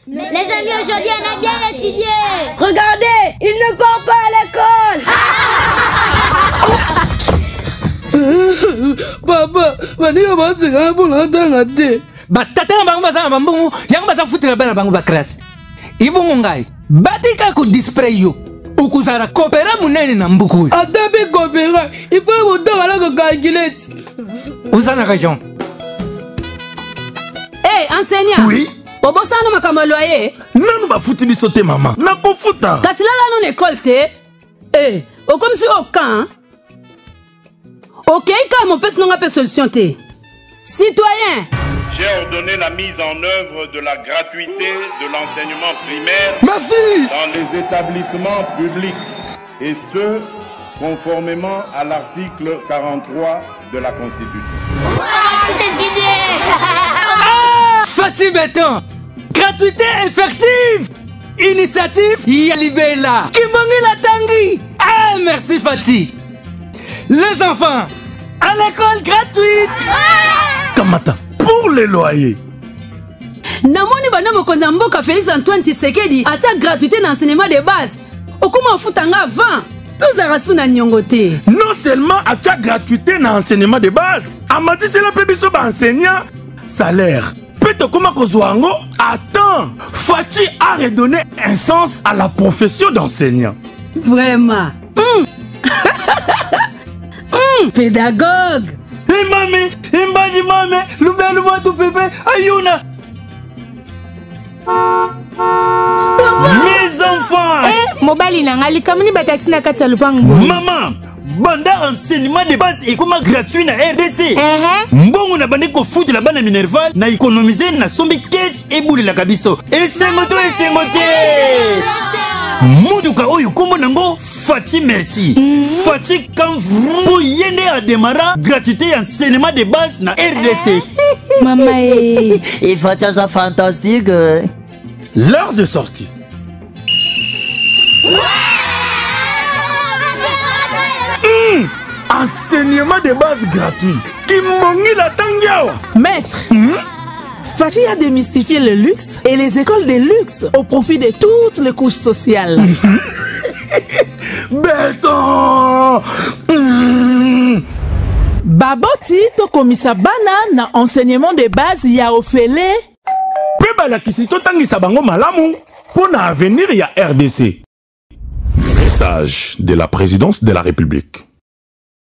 Les amis, aujourd'hui, on a bien étudié. Regardez, il ne part pas à l'école. Papa, Manika basika pour l'entendre. Batata na bango basana bambungu, yango basa futira bana bango bakrasi. Ibungu ngai, batika ku display yo. Ukuzara kopera munene na mbuku. Atabe kopera, il faut monter la calculette. Uzana kajon. Eh, enseignant. Oui. Obosano makambo loyer. Nanu ba futi biso te maman. Na ko futa. Kasi lala non école te. Eh, o comme si aucun. OK, quand mon pèse non a pas solution te. Citoyen. J'ai ordonné la mise en œuvre de la gratuité de l'enseignement primaire Merci dans les établissements publics, et ce, conformément à l'article 43 de la Constitution. Cette idée. Fati Béton, gratuité effective. Initiative Yalibela. Kimongi la tangi. Ah, merci Fati. Les enfants, à l'école gratuite. Kamata, pour les loyers. Namoni bana mokonza mboka Félix Antoine Tshisekedi atia gratuité d'enseignement de base. Okuma futanga avant. Nous arasuna nyongote. Non seulement à ta gratuité dans l'enseignement de base, à m'a dit c'est la pébiso enseignant salaire. Peut-être comment Kozwango attends, Fati a redonné un sens à la profession d'enseignant. Vraiment. Pédagogue. Hey mamé, imbadi mamé, lubelu matu pepe, ayuna. Mes enfants. Mobali nangali kamuni bataxi na kati ya lupango. Maman, banda enseignement de base et comment gratuit na RDC. Mbongo na bande ko foutre la bana minerval na économiser na sombi catch et boule la kabiso. Et c'est moto. Muduka oyo kombo nango Fati merci. Fati quand vous yende a démarrer gratuité enseignement de base na RDC. Maman Il faut que ça fantastique. L'heure de sortie. Enseignement de base gratuit. Kimongi la tangiawa. Maître, Fati a démystifié le luxe et les écoles de luxe au profit de toutes les couches sociales. Béton. Baboti to komisa bana na enseignement de base ya ofele. Peba la kisito tangisa bango malamu pour na avenir ya RDC. Message de la présidence de la République.